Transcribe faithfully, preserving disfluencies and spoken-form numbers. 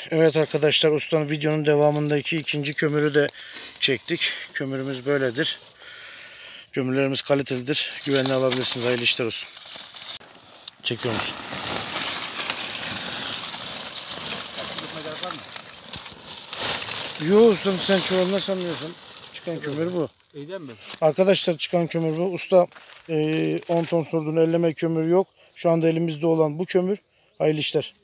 Evet arkadaşlar, ustanın videonun devamındaki ikinci kömürü de çektik. Kömürümüz böyledir. Kömürlerimiz kalitelidir. Güvenli alabilirsiniz. Hayırlı işler olsun. Çekiyor musun? Yok ustam, sen çuvalına sanmıyorsun. Çıkan kömür bu. Arkadaşlar, çıkan kömür bu. Usta on ton sorduğunu elleme kömür yok. Şu anda elimizde olan bu kömür. Hayırlı işler.